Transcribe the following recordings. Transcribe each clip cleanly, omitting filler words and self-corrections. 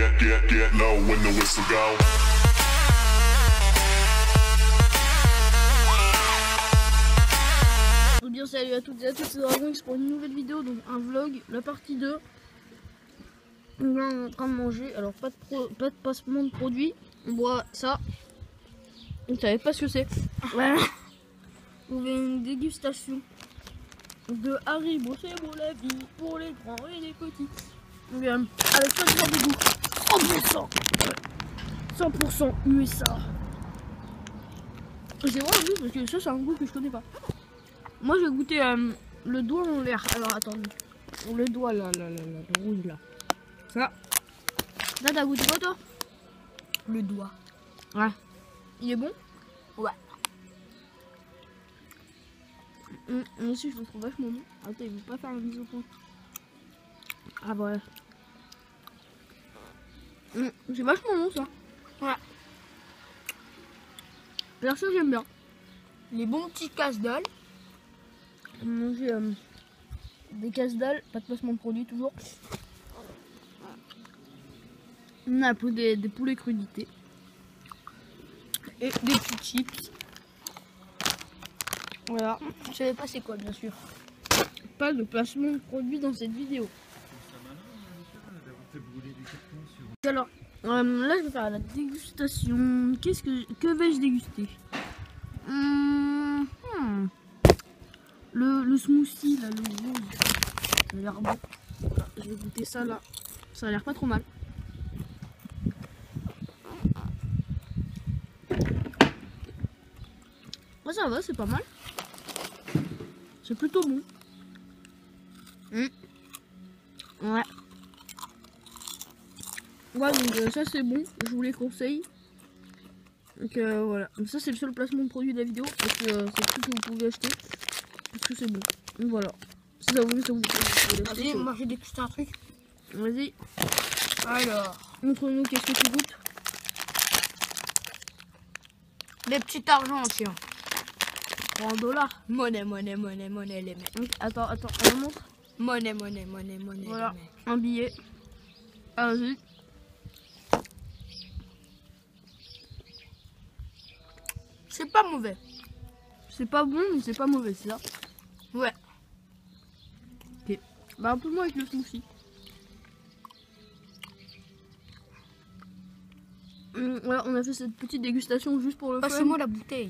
get low when the whistle go. Bien salut à toutes et à tous, c'est DragonX pour une nouvelle vidéo, donc un vlog, la partie 2. Là on est en train de manger, alors pas de passement de produits, on boit ça. Vous ne savez pas ce que c'est. Voilà. On fait une dégustation de Haribo, c'est beau la vie pour les grands et les petits. Donc, avec pas de de goût, 100% USA. C'est vrai en plus parce que ça c'est un goût que je connais pas. Moi j'ai goûté le doigt en l'air. Alors attendez. Le doigt là, le rouge là. Ça. Là t'as goûté quoi toi? Le doigt. Ouais. Il est bon? Ouais. Moi aussi je le trouve vachement bon. Attends, il veut pas faire la mise au point. Ah voilà. C'est vachement bon ça. Ouais. Perso j'aime bien. Les bons petits casse-dalle. Manger des casse-dalle, pas de placement de produit toujours. On a des poulets crudités. Et des petits chips. Voilà. Je savais pas c'est quoi bien sûr. Pas de placement de produit dans cette vidéo. Alors, là je vais faire la dégustation. Que vais-je déguster? Le smoothie là, le rose. Ça a l'air bon. Voilà, je vais goûter ça là. Ça a l'air pas trop mal. Ouais, ça va, c'est pas mal. C'est plutôt bon. Ouais. Ouais, donc ça c'est bon, je vous les conseille. Donc voilà, donc, ça c'est le seul placement de produit de la vidéo parce que c'est tout que vous pouvez acheter. Parce que c'est bon. Donc voilà. Si ça vous plaît, ça vous plaît. Vas-y, moi j'ai dégusté un truc. Vas-y. Alors. Montre-nous qu'est-ce que tu goûtes. Les petits argents, tiens. Pour $1. Monnaie, les mecs. Donc, attends, on le montre. Monnaie. Voilà, les mecs. un billet. Ah, vas-y. C'est pas mauvais. C'est pas bon, mais c'est pas mauvais, c'est ça. Ouais. Ok. Bah, un peu moins avec le smoothie. Voilà, on a fait cette petite dégustation juste pour le fun. Passe-moi la bouteille.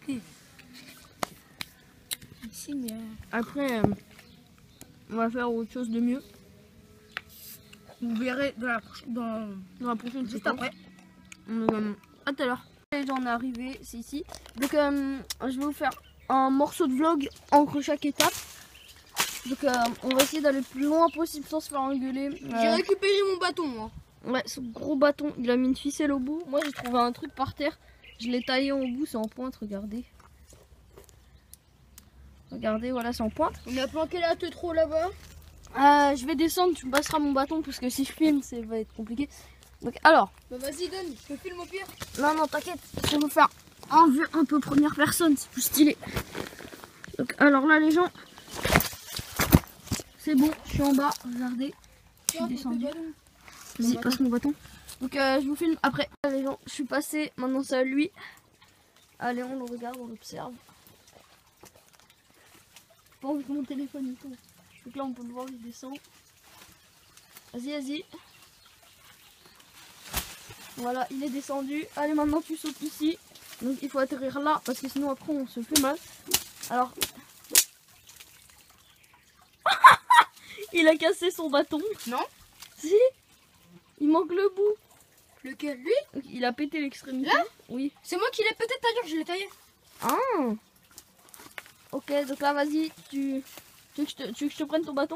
Si, mais... Après, on va faire autre chose de mieux. Vous verrez dans la prochaine juste séquence. après. À tout à l'heure. J'en ai arrivé, c'est ici. Donc, je vais vous faire un morceau de vlog entre chaque étape. Donc, on va essayer d'aller le plus loin possible sans se faire engueuler. J'ai récupéré mon bâton, moi. Ouais, ce gros bâton, il a mis une ficelle au bout. Moi, j'ai trouvé un truc par terre. Je l'ai taillé en bout, c'est en pointe, regardez. Regardez, voilà, c'est en pointe. On a planqué la teutro là-bas. Je vais descendre, tu me passeras mon bâton parce que si je filme, ça va être compliqué. Donc, alors. Bah vas-y, donne, je te filme au pire. Non, t'inquiète, je vais vous faire en vue un peu première personne, c'est plus stylé. Donc, alors là, les gens, c'est bon, je suis en bas, regardez. Je suis descendu. Vas-y, passe mon bâton. Donc, je vous filme après. Les gens, je suis passé, maintenant c'est à lui. Allez, on le regarde, on l'observe. Pas envie que mon téléphone il tombe. Donc là, on peut le voir, il descend. Vas-y. Voilà, il est descendu. Allez, maintenant tu sautes ici. Donc il faut atterrir là parce que sinon après on se fait mal. Alors, il a cassé son bâton. Non. Si, il manque le bout. Lequel, lui? Donc, il a pété l'extrémité. Là? Oui. C'est moi qui l'ai peut-être taillé, je l'ai taillé. Ah. Ok, donc là vas-y, tu veux que je te prenne ton bâton?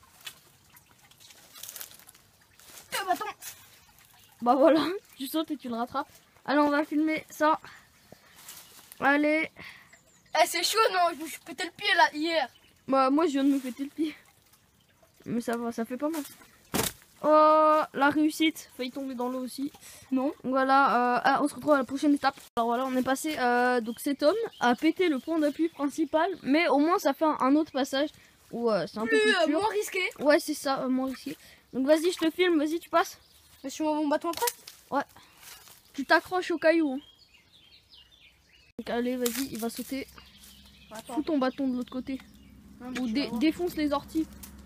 Le bâton. Bah voilà, tu sautes et tu le rattrapes. Allez, on va filmer ça. Allez. Eh, c'est chaud, non? Je me suis pété le pied là hier. Bah moi je viens de me péter le pied. Mais ça va, ça fait pas mal. Oh, la réussite. Failli tomber dans l'eau aussi. Non. Voilà, on se retrouve à la prochaine étape. Alors voilà, on est passé, donc cet homme a pété le point d'appui principal. Mais au moins ça fait un autre passage où c'est un peu plus dur. Moins risqué. Ouais, c'est ça, moins risqué. Donc vas-y, je te filme, vas-y, tu passes. Mais sur mon bâton après. Tu t'accroches au caillou. Hein. Donc allez, vas-y, il va sauter. Attends. Fous ton bâton de l'autre côté. Non, mais Ou tu vas voir. défonce les orties.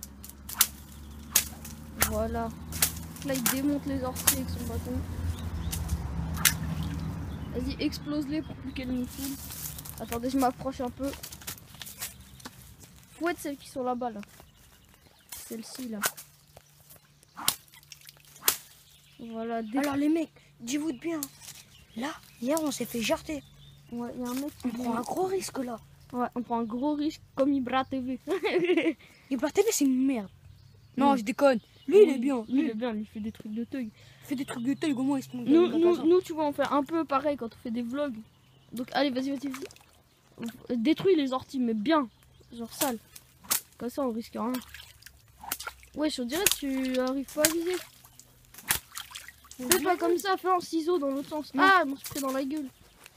Voilà. Là, il démonte les orties avec son bâton. Vas-y, explose-les pour plus qu'elles nous foulent. Attendez, je m'approche un peu. Fouette celles qui sont là-bas, là. Celle-ci, là. Voilà. Alors les mecs, dis-vous de bien. Là, hier on s'est fait jarter. Ouais, il y a un mec qui On prend un gros risque là. Ouais, on prend un gros risque comme Ibra TV. Ibra TV c'est une merde. Non, je déconne. Lui il est bien. Lui, il est bien, il fait des trucs de thug. Il fait des trucs de taille, au moins il se monte Nous, tu vois, on fait un peu pareil quand on fait des vlogs. Donc, allez, vas-y. Détruis les orties, mais bien. Genre sale. Comme ça, on risque rien. Ouais, je dirais que tu arrives pas à viser. Fais pas comme ça, fais en ciseau dans l'autre sens. Non. Ah, je m'en suis pris dans la gueule.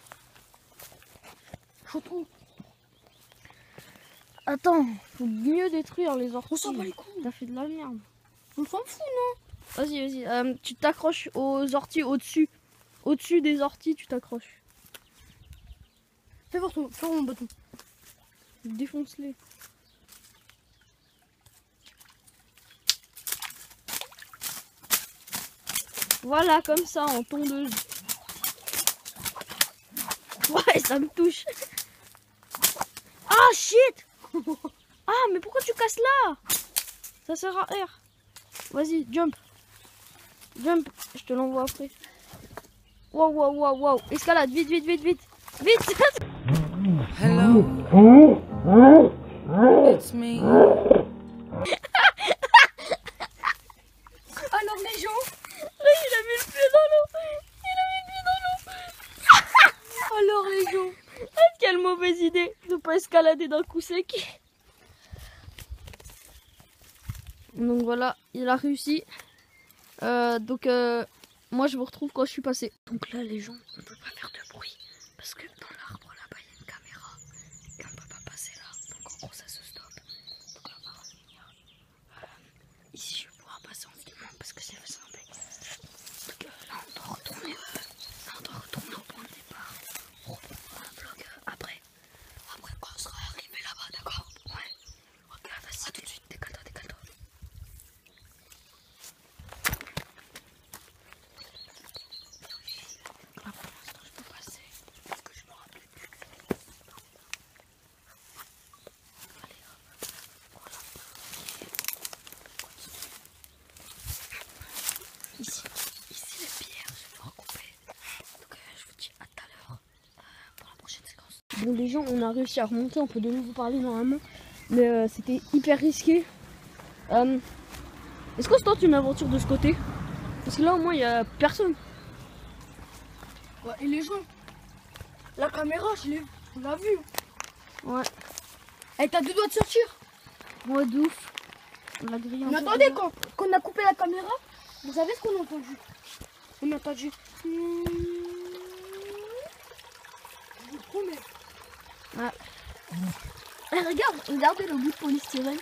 Attends, faut mieux détruire les orties. On s'en bat les couilles. T'as fait de la merde. On s'en fout. Vas-y. Tu t'accroches aux orties au-dessus. Au-dessus des orties, tu t'accroches. Fais voir mon bâton. Défonce-les. Voilà, comme ça, en tondeuse. Ouais, ça me touche. Ah, shit. Ah, mais pourquoi tu casses là? Ça sert à R. Vas-y, jump. Jump, je te l'envoie après. Wow. Escalade, vite. Vite. Hello, it's me. Alors les gens, Il a mis le pied dans l'eau. alors les gens. Quelle mauvaise idée de pas escalader d'un coup sec. Donc voilà, il a réussi. Moi je vous retrouve quand je suis passé. Donc là les gens, on peut pas faire de bruit parce que dans l'arbre là-bas il y a une caméra et on peut pas passer là. Donc en gros ça se stoppe. Donc là on va revenir. Ici je vais pouvoir passer en filmant parce que c'est simple. Donc là on doit retourner. Au point de départ. On reprendra un vlog après. Après quand on sera arrivé là-bas, d'accord? Ouais. Ok, vas-y, tout de suite, décale-toi. Là pour l'instant je peux passer parce que je me rappelais plus. Allez hop, voilà. Ici les pierres, je vais pouvoir couper. Donc je vous dis à tout à l'heure pour la prochaine séquence. Bon les gens, on a réussi à remonter, on peut de nouveau parler normalement. Mais c'était hyper risqué. Est-ce qu'on se tente une aventure de ce côté? Parce que là au moins il n'y a personne. Ouais, et les gens, la caméra, on l'a vu. Ouais. Elle t'a deux doigts de sortir. Ouais, de ouf. On l'a grillé un Mais peu. attendez, quand on a coupé la caméra, vous savez ce qu'on a entendu? On a entendu. Je vous promets. Ah, regardez le bout de polystyrène.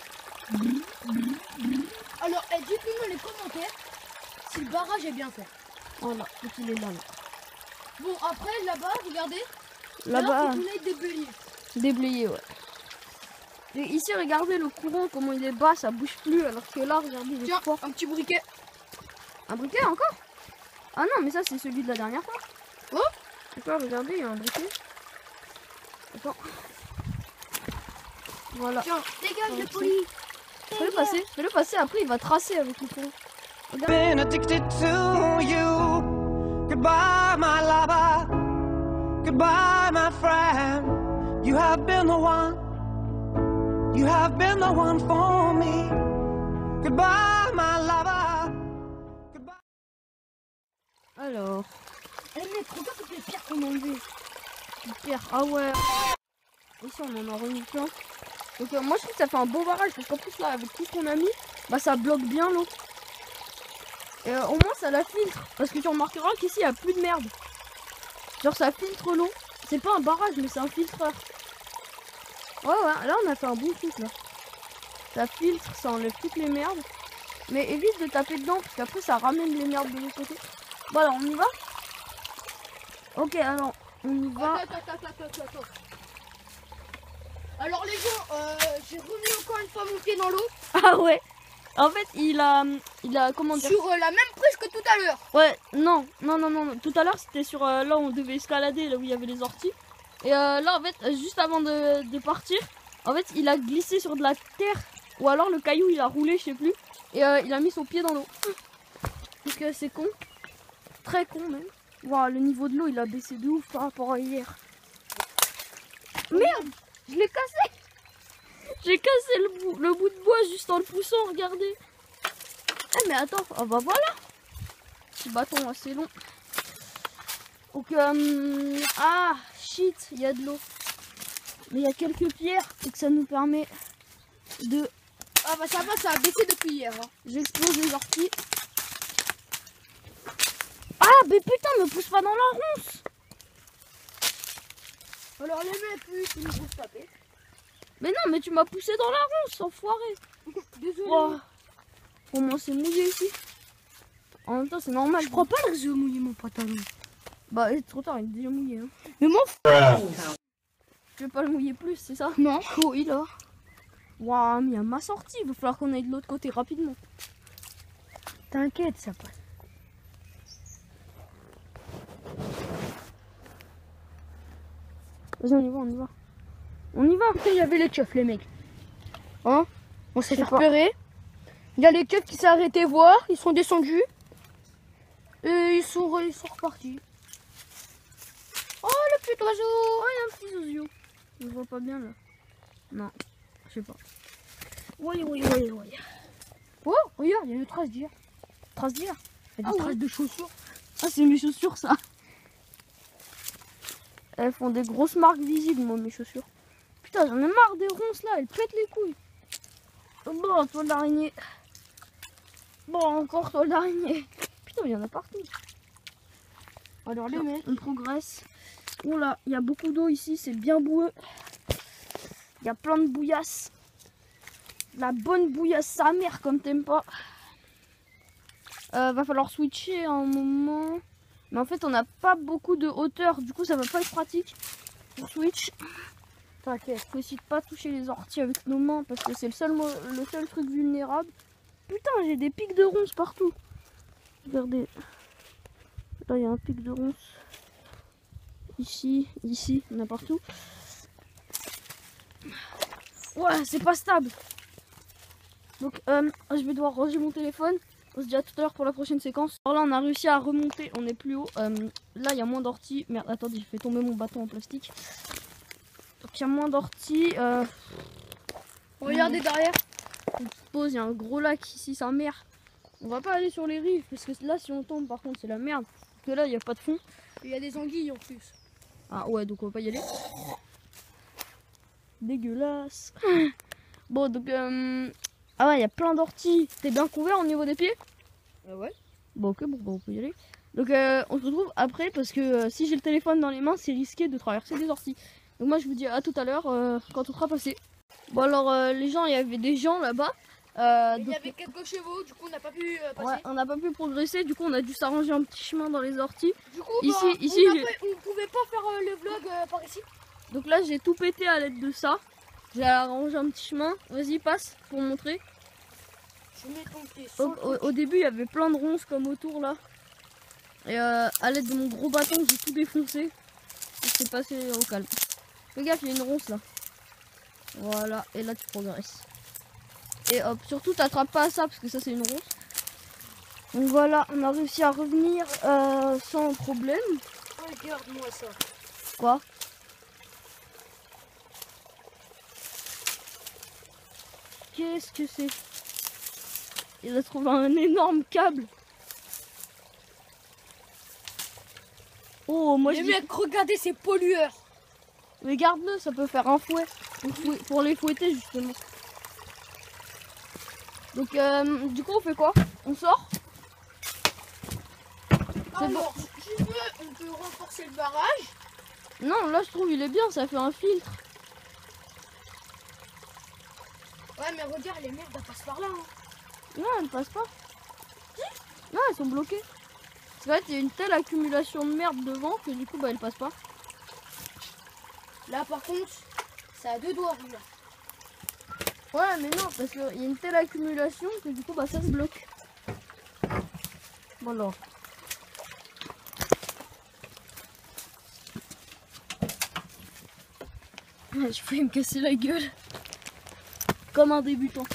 Alors, dites-nous dans les commentaires si le barrage est bien fait. Voilà, donc il est là. Bon, après, là-bas, regardez. Là-bas, faut qu'on aille déblayer. déblayé, ouais. Et ici, regardez le courant, comment il est bas, ça bouge plus. Alors que là, regardez, il est Tiens, fort. un petit briquet. Un briquet encore? Ah non, mais ça, c'est celui de la dernière fois. Oh! Donc là, regardez, il y a un briquet. Attends. Voilà. Tiens, dégage Ok. le poli. Fais-le passer, après il va tracer avec le courant. Regarde. Been addicted to you. Goodbye, my lover. Goodbye, my friend. You have been the one. You have been the one for me. Goodbye, my lover. Goodbye. Alors, Eh mec, regarde toutes les pierres qu'on a enlevées. super. Ah ouais. Ici on en a remis plein. Donc moi je trouve que ça fait un beau barrage parce qu'en plus là avec tout ce qu'on a mis, bah ça bloque bien l'eau. Et au moins ça la filtre. Parce que tu remarqueras qu'ici il n'y a plus de merde. Genre ça filtre l'eau. C'est pas un barrage mais c'est un filtreur. Ouais, là on a fait un bon truc là. Ça filtre, ça enlève toutes les merdes. Mais évite de taper dedans parce qu'après ça ramène les merdes de l'autre côté. Bon alors on y va. Ok alors on y va. Attends. Alors les gens, j'ai remis encore une fois mon pied dans l'eau. Ah ouais. En fait il a comment dire. Sur la même prise que tout à l'heure. Ouais non. Tout à l'heure c'était sur là où on devait escalader, là où il y avait les orties. Et là en fait juste avant de partir, en fait il a glissé sur de la terre. Ou alors le caillou il a roulé, je sais plus. Et il a mis son pied dans l'eau. Parce que c'est con. Très con même. Wow, le niveau de l'eau il a baissé de ouf par rapport à hier. Merde, je l'ai cassé. J'ai cassé le bout de bois juste en le poussant, regardez. Eh mais attends, ah bah voilà. Petit bâton assez long. Donc ah shit, il y a de l'eau. Mais il y a quelques pierres et que ça nous permet de... Ah bah ça va, ça a baissé depuis hier. Hein. J'explose les orties. Ah mais putain, me pousse pas dans la ronce. Alors les mecs, oui, ils nous vont se taper. Mais non, mais tu m'as poussé dans la ronce, enfoiré. Désolé. Oh. Comment c'est mouillé ici. En même temps, c'est normal. Je crois pas que j'ai mouillé mon pantalon. Bah, c'est trop tard, il est déjà mouillé. Hein. Mais mon Je vais pas le mouiller plus, c'est ça? Non. Oui, là. Waouh, mais il y a ma sortie. Il va falloir qu'on aille de l'autre côté rapidement. T'inquiète, ça passe. Vas-y, on y va, on y va. On y va. Il y avait les keufs, les mecs. Hein? On s'est Je fait sais pas. repérer. Il y a les keufs qui s'est arrêté voir. Ils sont descendus. Et ils sont repartis. Oh, le petit oiseau. Oh, il y a un petit zouzio. Je vois pas bien là. Non, je sais pas. Oui. Oh, regarde, il y a une trace d'hier. Trace d'hier. Il y a des traces de chaussures. Ah, c'est mes chaussures, ça. Elles font des grosses marques visibles, moi, mes chaussures. Putain, j'en ai marre des ronces là, elles pètent les couilles. Bon, toile d'araignée. Bon, encore toile d'araignée. Putain, il y en a partout. Alors les mecs, On progresse. Oh là, il y a beaucoup d'eau ici, c'est bien boueux. Il y a plein de bouillasse. La bonne bouillasse sa mère comme t'aimes pas. Va falloir switcher un moment. Mais en fait, on n'a pas beaucoup de hauteur. Du coup, ça va pas être pratique pour switch. t'inquiète. Faut essayer de pas toucher les orties avec nos mains parce que c'est le seul truc vulnérable. Putain, j'ai des pics de ronces partout. Regardez. Là, il y a un pic de ronces. Ici, il y en a partout. Ouais, c'est pas stable. Donc, je vais devoir ranger mon téléphone. On se dit à tout à l'heure pour la prochaine séquence. Alors là, on a réussi à remonter. On est plus haut. Là, il y a moins d'orties. Merde, attendez, j'ai fait tomber mon bâton en plastique. Donc, il y a moins d'orties. Regardez derrière. On se pose, il y a un gros lac ici, sa mère. On va pas aller sur les rives parce que là, si on tombe, par contre, c'est la merde. Parce que là, il n'y a pas de fond. Il y a des anguilles en plus. Ah ouais, donc on va pas y aller. Dégueulasse. Bon, donc... Ah ouais, il y a plein d'orties. T'es bien couvert au niveau des pieds? Ouais. Bon, ok, bon, on peut y aller. Donc on se retrouve après parce que si j'ai le téléphone dans les mains, c'est risqué de traverser des orties. Donc moi, je vous dis à tout à l'heure quand on sera passé. Bon alors, les gens, il y avait des gens là-bas. Il y avait quelques chevaux, du coup on n'a pas pu passer. Ouais, on n'a pas pu progresser, du coup on a dû s'arranger un petit chemin dans les orties. Du coup, Ici, on pouvait pas faire le vlog par ici. Donc là j'ai tout pété à l'aide de ça. J'ai arrangé un petit chemin. Vas-y, passe pour montrer. Je mets ton pied sur le truc. Au début il y avait plein de ronces comme autour là. Et à l'aide de mon gros bâton j'ai tout défoncé. Et c'est passé au calme. Fais gaffe, il y a une ronce là. Voilà, et là tu progresses. Et hop, surtout t'attrapes pas à ça parce que ça c'est une ronce. Donc voilà, on a réussi à revenir sans problème. Regarde-moi ça. Quoi? Qu'est-ce que c'est? Il a trouvé un énorme câble. Oh, moi Les je dis... mecs, regardez ces pollueurs. Mais garde-le, ça peut faire un fouet. Pour les fouetter justement. Donc du coup on fait quoi? On sort? Alors, si tu veux, on peut renforcer le barrage. Non, là je trouve il est bien, ça fait un filtre. Ouais, mais regarde, les merdes, elles passent par là. Hein. Non, elles passent pas. Non, elles sont bloquées. Parce qu'en fait, il y a une telle accumulation de merde devant que du coup, bah, elles passent pas. Là, par contre, ça a 2 doigts. Là. Ouais, mais non, parce qu'il y a une telle accumulation que du coup, bah, ça se bloque. Voilà. Je peux me casser la gueule. Comme un débutant.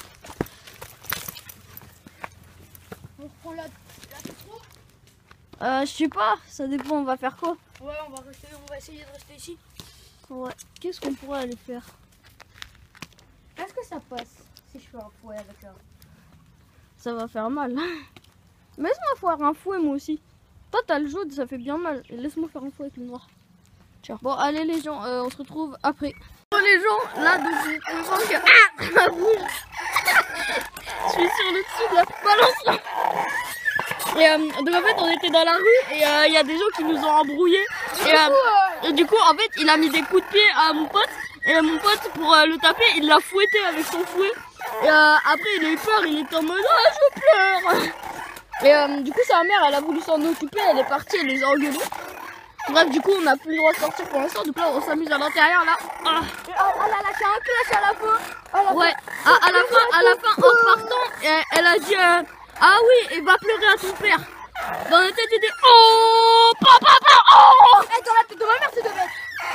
On reprend la pétro. Je sais pas, ça dépend, on va faire quoi? Ouais, on va essayer de rester ici. Ouais, qu'est-ce qu'on pourrait aller faire? Est-ce que ça passe si je fais un fouet avec un... Ça va faire mal. Laisse-moi faire un fouet moi aussi. Toi t'as le jaune, ça fait bien mal. Laisse-moi faire un fouet avec le noir. Tiens. Bon allez les gens, on se retrouve après. Bon les gens, là donc je me sens que... Ah, ma bouche. Je suis sur le dessus de la balance là. Et donc en fait on était dans la rue et il y a des gens qui nous ont embrouillés. Et du coup en fait il a mis des coups de pied à mon pote. Et mon pote pour le taper il l'a fouetté avec son fouet. Et après il a eu peur, il était en mode ah je pleure. Et du coup sa mère elle a voulu s'en occuper, elle est partie, elle les a engueulés. Bref du coup on n'a plus le droit de sortir pour l'instant, donc là on s'amuse à l'intérieur là. Ah. Elle a lâché un clash à la fin. Ouais, à la fin en partant elle a dit ah oui et va pleurer à ton père. Dans la tête était oh papa oh. Hey, dans la tête de ma mère c'est de mettre.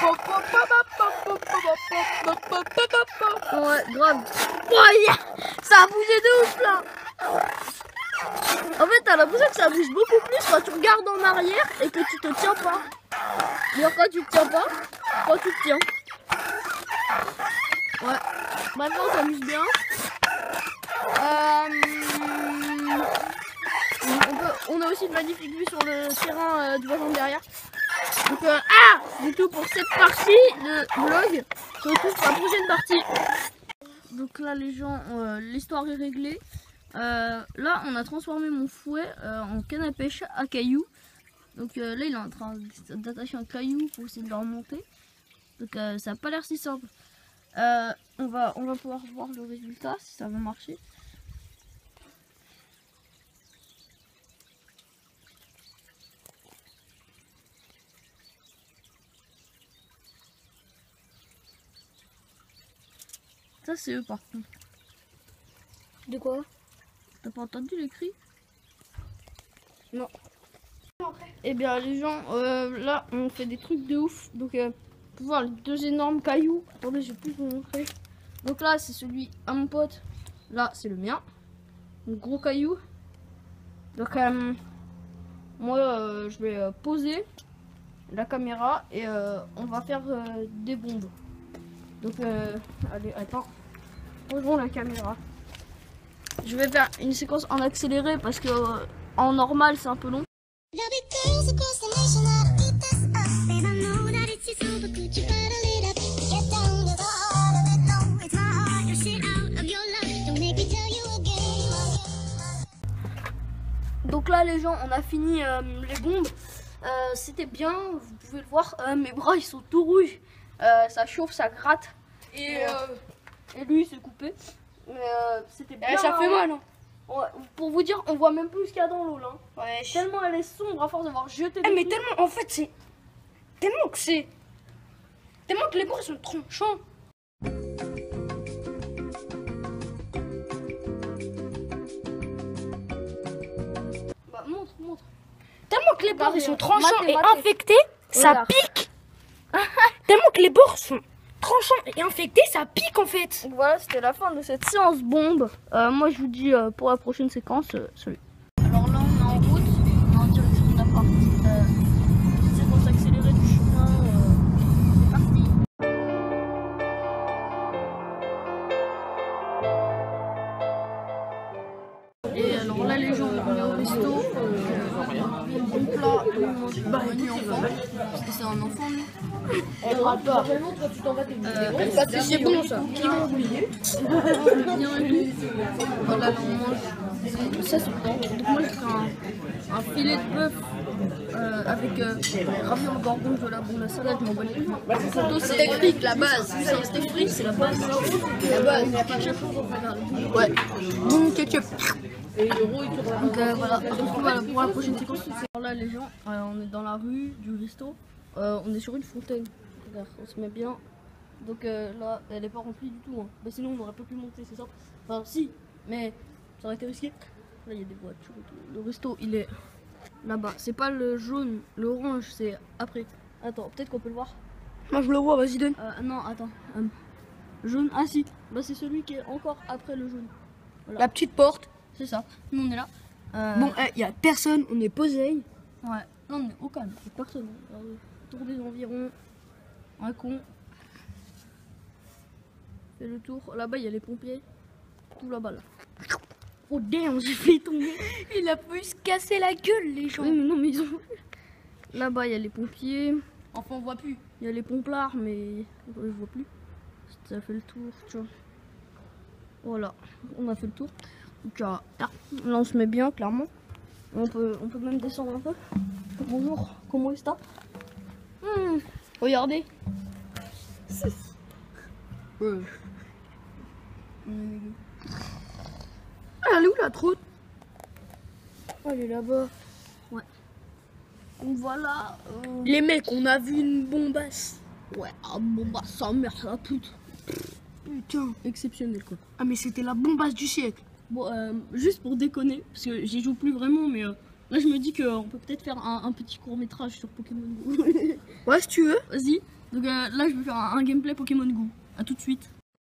Ouais, grave. Oh, yeah. Ça a bougé de ouf là. En fait, t'as l'impression que ça bouge beaucoup plus quand tu regardes en arrière et que tu te tiens pas. Genre quand tu te tiens pas, quand tu te tiens. Ouais. Maintenant, on s'amuse bien. On a aussi une magnifique vue sur le terrain du voisin derrière. Donc, du tout pour cette partie de vlog. On se retrouve pour la prochaine partie. Donc là, les gens, l'histoire est réglée. Là, on a transformé mon fouet en canne à pêche à cailloux. Donc là, il est en train d'attacher un caillou pour essayer de le remonter. Donc ça n'a pas l'air si simple. On va pouvoir voir le résultat, si ça va marcher. Ça c'est eux par contre. De quoi? T'as pas entendu les cris? Non. Eh bien les gens, là on fait des trucs de ouf. Donc pour voir les 2 énormes cailloux. Attendez, je vais plus vous montrer. Donc là c'est celui à mon pote. Là c'est le mien. Un gros caillou. Donc moi je vais poser la caméra et on va faire des bombes. Donc allez, attends. Posons la caméra. Je vais faire une séquence en accéléré parce que en normal c'est un peu long. Donc là les gens, on a fini les bombes. C'était bien, vous pouvez le voir. Mes bras ils sont tout rouges. Ça chauffe, ça gratte. Et lui il s'est coupé. Mais c'était bien. Ça fait mal. Hein. Ouais, pour vous dire, on voit même plus ce qu'il y a dans l'eau là. Ouais. Tellement elle est sombre à force d'avoir jeté des Mais trucs. tellement, en fait, c'est. Tellement que les bords sont tranchants. Bah, montre. Tellement que les bords ils sont tranchants et Maté. infectés, ça Regarde. pique. Tellement que les bords sont tranchants et infectés, ça pique en fait. Donc voilà, c'était la fin de cette séance bombe. Moi je vous dis pour la prochaine séquence, salut. Alors là on est en route, on est en direction de la partie séquence accélérée du chemin. C'est parti. Et alors là les gens, on est au resto. Bon plat, on mange pas menu enfant. Parce que c'est un enfant lui. C'est bon ça. Voilà, là, on mange. Ça c'est bon. Donc moi je ferai un filet de bœuf avec ravi en gorgonzola. Bon la salade je m'en bats les couilles. Surtout c'est steak frites, la base. C'est un steak frites, c'est la base. La base. Ouais. Bon ketchup. Donc voilà, on se retrouve pour la prochaine séquence. Alors là les gens, on est dans la rue du resto, on est sur une fontaine. Regarde, on se met bien. Donc là, elle est pas remplie du tout. Hein. Bah, sinon on n'aurait pas pu monter, c'est ça. Enfin si, mais ça aurait été risqué. Là il y a des voitures et tout. Le resto il est là-bas. C'est pas le jaune, l'orange, c'est après. Attends, peut-être qu'on peut le voir. Moi je le vois, vas-y donne. Non, attends. Jaune, ah si, bah c'est celui qui est encore après le jaune. Voilà. La petite porte. C'est ça, nous on est là. Bon, il y a personne, on est posé. Ouais, non, on est au calme, il y a personne. Tour des environs, un con. Fait le tour, là-bas il y a les pompiers. Tout là-bas là. Oh damn, j'ai fait tomber. Il a pu se casser la gueule, les gens. Oui, mais non, mais ils ont. Là-bas il y a les pompiers. Enfin, on voit plus. Il y a les pomplards, mais je vois plus. Ça fait le tour, tu vois. Voilà, on a fait le tour. Donc, là on se met bien, clairement. On peut même descendre un peu. Bonjour, comment est-ce que Regardez. ouais. Elle est où la troute? Oh, elle est là-bas. Ouais. Donc voilà. Les mecs, on a vu une bombasse. Ouais, ah bon bah ça merde la pute. Putain. Exceptionnel quoi. Ah mais c'était la bombasse du siècle. Bon, juste pour déconner, parce que j'y joue plus vraiment, mais là je me dis qu'on peut peut-être faire un petit court métrage sur Pokémon Go. Ouais, si tu veux. Vas-y. Donc là je vais faire un gameplay Pokémon Go. A tout de suite.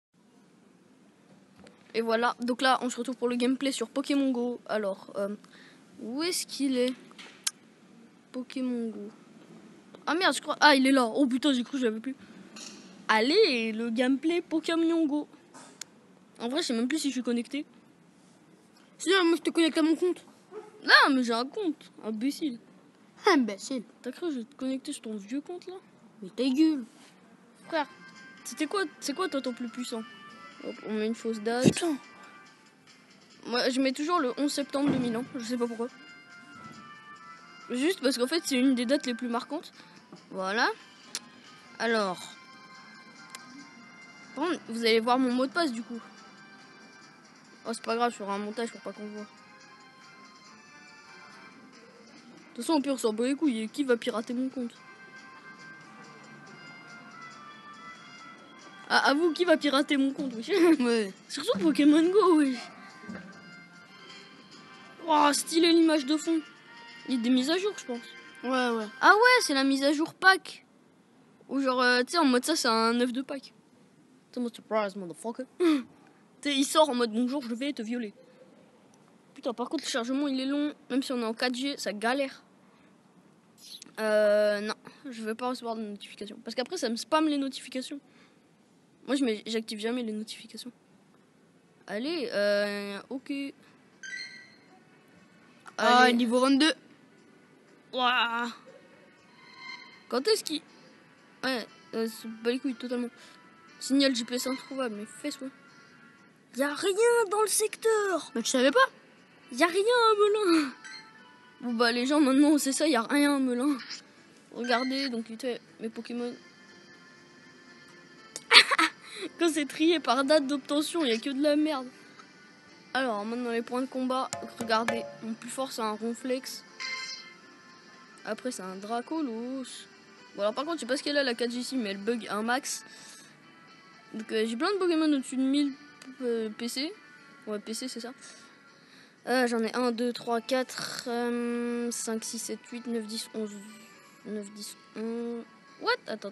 Et voilà, donc là on se retrouve pour le gameplay sur Pokémon Go. Alors, où est-ce qu'il est, Pokémon Go? Ah merde, je crois. Ah, il est là. Oh putain, j'ai cru que je l'avais plus. Allez, le gameplay Pokémon Go. En vrai, je sais même plus si je suis connecté. Sinon, moi je te connecte à mon compte. Non, mais j'ai un compte. Imbécile. Imbécile. T'as cru que je vais te connecter sur ton vieux compte là? Mais ta gueule. Frère, c'est quoi toi ton plus puissant? Hop, on met une fausse date. Putain. Moi, je mets toujours le 11 septembre 2000 ans. Je sais pas pourquoi. Juste parce qu'en fait, c'est une des dates les plus marquantes. Voilà. Alors. Bon, vous allez voir mon mot de passe du coup. Oh, c'est pas grave, je ferai un montage pour pas qu'on voit. De toute façon, au pire, on s'en bat les couilles. Qui va pirater mon compte? Ah, à vous, qui va pirater mon compte? Oui. Ouais. Surtout Pokémon Go, oui. Oh, stylé l'image de fond. Il y a des mises à jour, je pense. Ouais, ouais. Ah ouais, c'est la mise à jour pack. Ou genre, tu sais, en mode ça, c'est un œuf de pack. C'est mon surprise, motherfucker. Tu sais, il sort en mode bonjour, je vais te violer. Putain, par contre, le chargement, il est long. Même si on est en 4G, ça galère. Non, je vais pas recevoir de notifications. Parce qu'après, ça me spamme les notifications. Moi, j'active jamais les notifications. Allez, ok. Ah, Allez. niveau 22. Ouah. Quand est-ce qu'il... Ouais, c'est pas les couilles totalement. Signal GPS introuvable, mais fais ouais. Y'a rien dans le secteur. Bah, tu savais pas? Y'a rien à Melun. Bon bah les gens maintenant c'est ça, y'a rien à Melun. Regardez, donc mes Pokémon. Quand c'est trié par date d'obtention, y'a que de la merde. Alors maintenant les points de combat, regardez, mon plus fort c'est un Ronflex. Après c'est un Dracolos. Bon alors par contre je sais pas ce qu'elle a la 4G ici, mais elle bug un max. Donc j'ai plein de Pokémon au-dessus de 1000 PC. Ouais PC c'est ça. J'en ai 1, 2, 3, 4, 5, 6, 7, 8, 9, 10, 11, 9, 10, 11... What? Attends.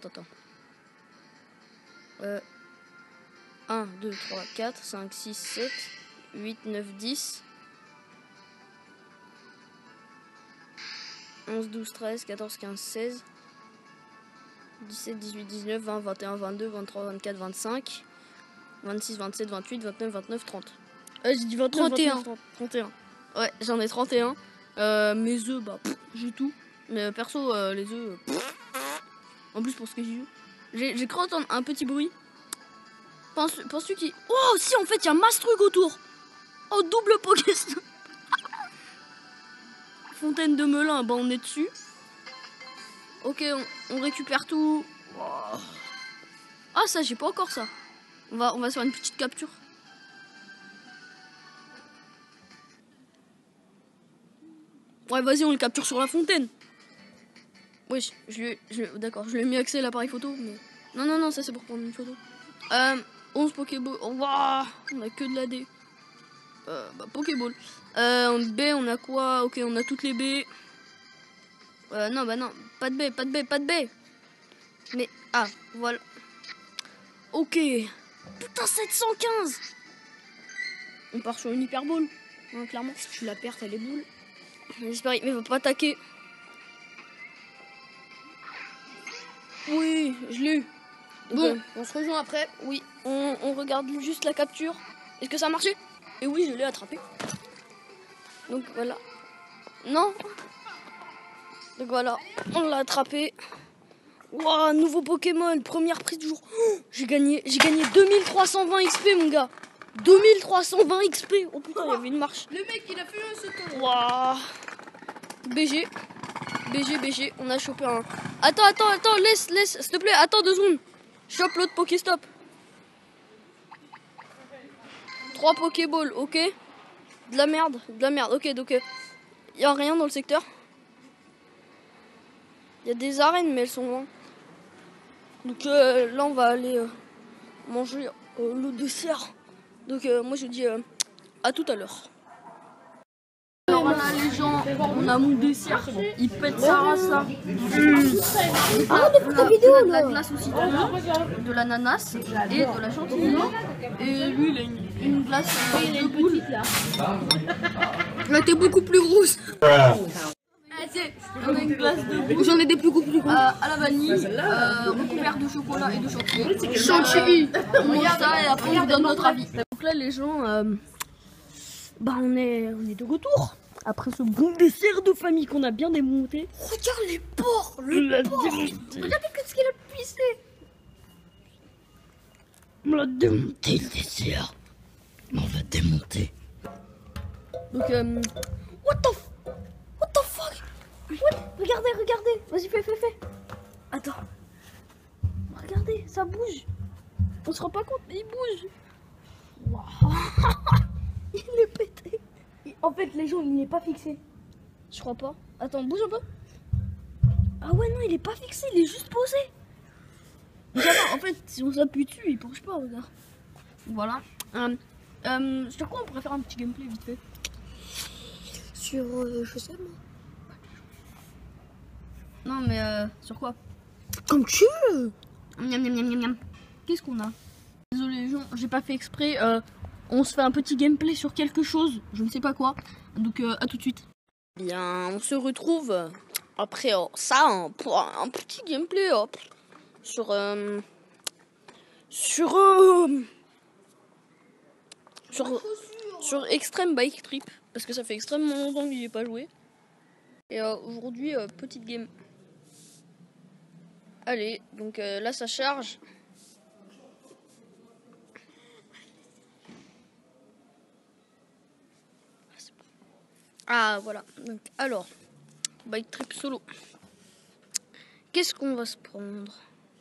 1, 2, 3, 4, 5, 6, 7, 8, 9, 10... 11, 12, 13, 14, 15, 16... 17, 18, 19, 20, 21, 22, 23, 24, 25... 26, 27, 28, 29, 29, 30... j'ai dit 29, 31. 29, 31. Ouais, j'en ai 31. Mes œufs, bah, j'ai tout. Mais perso, les œufs, en plus, pour ce que j'y joue. J'ai cru entendre un petit bruit. Penses-tu qu'il... Oh, si, en fait, il y a Mastruc autour. Oh, double Pokéstop. Fontaine de Melun, bah, on est dessus. Ok, on récupère tout. Oh. Ah, ça, j'ai pas encore ça. On va se faire une petite capture. Ouais, vas-y, on le capture sur la fontaine. Oui, d'accord, je lui ai mis accès à l'appareil photo, mais... Non, ça c'est pour prendre une photo. 11 Pokéball. Oh, waouh, on a que de la D. Pokéball. En B, on a quoi? Ok, on a toutes les B. Non, pas de B, pas de B. Mais, voilà. Ok. Putain, 715. On part sur une hyperball. Hein, clairement, si tu la perds, t'as les boules. J'espère qu'il va pas attaquer. Oui, je l'ai eu. Bon, on se rejoint après. Oui, on regarde juste la capture. Est-ce que ça a marché? Et oui, je l'ai attrapé. Donc voilà. Non. Donc voilà, on l'a attrapé. Waouh, nouveau Pokémon, première prise du jour. Oh, j'ai gagné 2320 XP, mon gars. 2320 XP. Oh putain, il y avait une marche. Le mec, il a fait un saut. Waouh. BG, on a chopé un... Attends, laisse, s'il te plaît, attends 2 secondes. Chope l'autre Pokéstop. 3 Pokéballs, ok. De la merde, ok, donc il n'y a rien dans le secteur. Il y a des arènes, mais elles sont loin. Donc là, on va aller manger le dessert. Donc moi, je dis à tout à l'heure. Alors là, les gens, on a mon dessert. Il pète sa race là. De la glace au citron, de l'ananas et de la chantilly. Et lui, il a une glace de boule. Elle était beaucoup plus grosse. On a une glace de boule. J'en ai des plus gros à la vanille, recouvert de chocolat et de chantilly. Chantilly. On mange ça et après on vous donne notre avis. Donc là, les gens, on est de retour. Après ce bon dessert de famille qu'on a bien démonté. Regarde les porcs, le porc. Regardez ce qu'il a pissé. On l'a démonté le dessert. On va démonter. Donc what the fuck? What? Regardez. Vas-y, fais. Attends. Regardez, ça bouge. On se rend pas compte, mais il bouge. Waouh. Il est pété. En fait, les gens, il n'est pas fixé. Je crois pas. Attends, bouge un peu. Ah ouais, non, il est pas fixé, il est juste posé. En fait, si on s'appuie dessus, il bouge pas, regarde. Voilà. Sur quoi on pourrait faire un petit gameplay vite fait? Sur, je sais moi. Non, mais sur quoi? Comme tu veux. Miam. Qu'est-ce qu'on a? Désolé les gens, j'ai pas fait exprès. On se fait un petit gameplay sur quelque chose, je ne sais pas quoi. Donc à tout de suite. Bien, on se retrouve après ça pour un petit gameplay sur Extreme Bike Trip, parce que ça fait extrêmement longtemps que j'y ai pas joué. Et aujourd'hui, petite game. Allez, donc là ça charge. Ah voilà, donc alors, Bike Trip solo. Qu'est-ce qu'on va se prendre?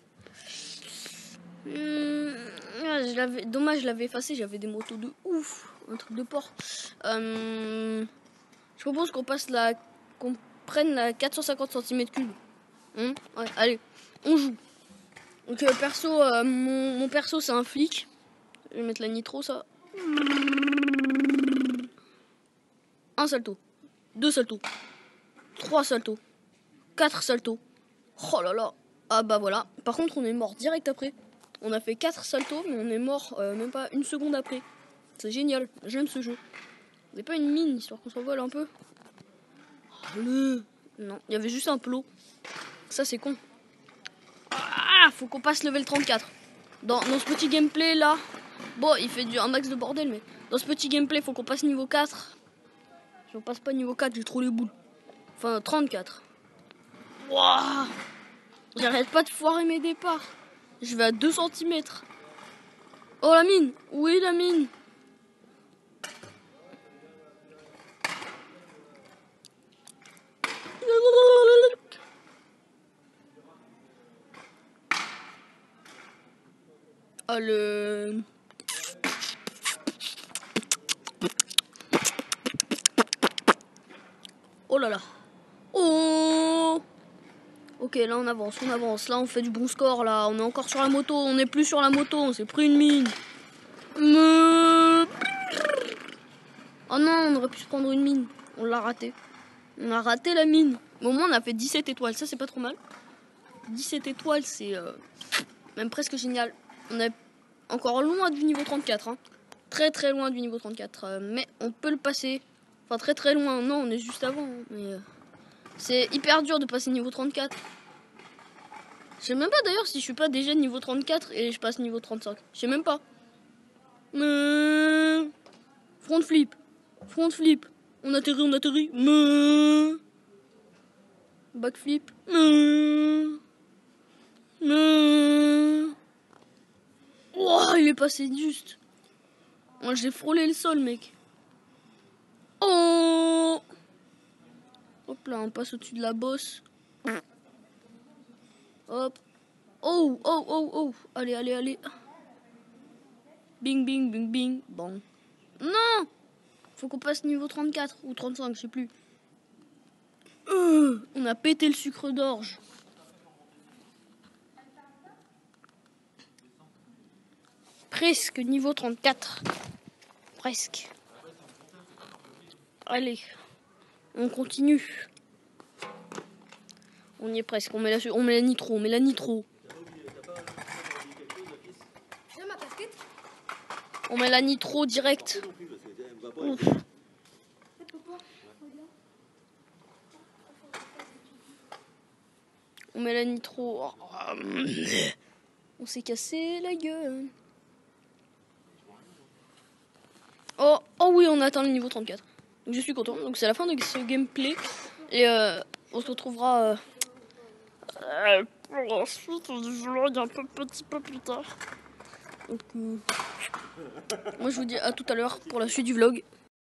Dommage, je l'avais effacé, j'avais des motos de ouf, un truc de porc. Je propose qu'on prenne la 450 cm3. Ouais, allez, on joue. Donc perso, mon perso c'est un flic. Je vais mettre la nitro, ça. 1 salto, 2 saltos, 3 saltos, 4 saltos. Oh là là. Ah bah voilà. Par contre, on est mort direct après. On a fait 4 saltos, mais on est mort même pas une seconde après. C'est génial. J'aime ce jeu. Vous n'avez pas une mine, histoire qu'on s'envole un peu? Non, il y avait juste un plot. Ça, c'est con. Ah, faut qu'on passe level 34. Dans ce petit gameplay là. Bon, il fait un max de bordel, mais dans ce petit gameplay, faut qu'on passe niveau 4. Si on passe pas niveau 4, j'ai trop les boules. Enfin, 34. Wouah. J'arrête pas de foirer mes départs. Je vais à 2 cm. Oh, la mine. Oui, la mine. Oh, là là. Oh. Ok, là on avance, on avance. Là on fait du bon score, là. On est encore sur la moto, on n'est plus sur la moto. On s'est pris une mine. Oh non, on aurait pu se prendre une mine. On l'a raté. On a raté la mine. Mais au moins on a fait 17 étoiles, ça c'est pas trop mal. 17 étoiles, c'est même presque génial. On est encore loin du niveau 34. Hein. Très très loin du niveau 34. Mais on peut le passer. Enfin très très loin. Non, on est juste avant. Hein, mais c'est hyper dur de passer niveau 34. Je sais même pas d'ailleurs si je suis pas déjà niveau 34 et je passe niveau 35. Je sais même pas. Front flip. Front flip. On atterrit, on atterrit. Backflip. Oh, il est passé juste. Moi, j'ai frôlé le sol, mec. Oh. Hop là, on passe au-dessus de la bosse. Hop. Oh, oh, oh, oh. Allez, allez, allez. Bing, bing, bing, bing. Bon. Non. Faut qu'on passe niveau 34 ou 35, je sais plus. On a pété le sucre d'orge. Presque niveau 34. Presque. Allez. On continue. On y est presque. On met la nitro. On met la nitro. On met la nitro direct. Ouf. On met la nitro. On s'est cassé la gueule. Oh, oh oui, on a atteint le niveau 34. Donc je suis content. Donc c'est la fin de ce gameplay. Et on se retrouvera pour la suite du vlog un petit peu plus tard. Donc moi je vous dis à tout à l'heure pour la suite du vlog.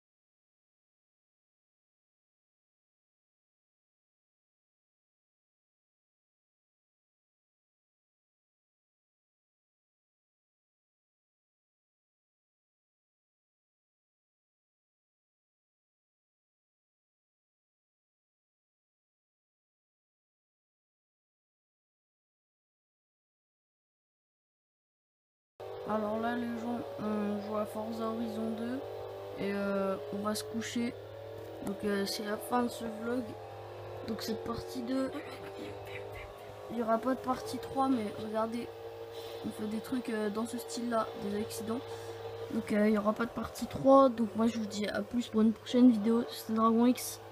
Alors là les gens, on joue à Forza Horizon 2 et on va se coucher. Donc c'est la fin de ce vlog. Donc cette partie 2, il n'y aura pas de partie 3, mais regardez, on fait des trucs dans ce style là, des accidents. Donc il n'y aura pas de partie 3. Donc moi je vous dis à plus pour une prochaine vidéo. C'était Dragon X.